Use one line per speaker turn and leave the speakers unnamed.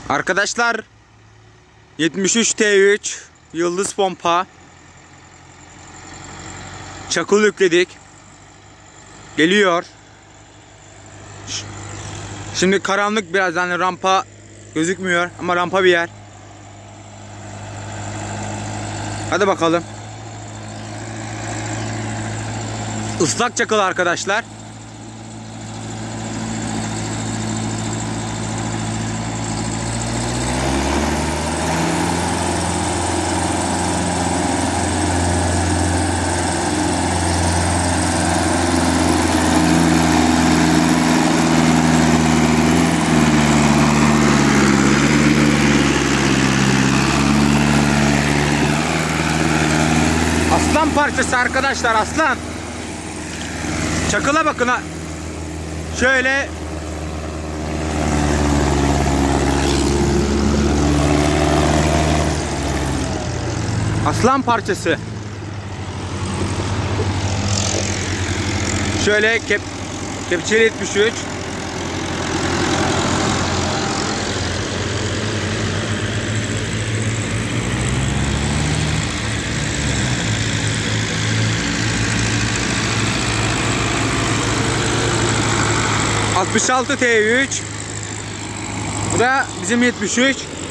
Arkadaşlar 73 T3 Yıldız pompa çakıl yükledik. Geliyor. Şimdi karanlık biraz, yani rampa gözükmüyor ama rampa bir yer. Hadi bakalım. Islak çakıl arkadaşlar. Aslan parçası arkadaşlar, aslan. Çakıla bakın ha. Şöyle. Aslan parçası. Şöyle kepçeli 73. ...66 T3. Bu da bizim 73.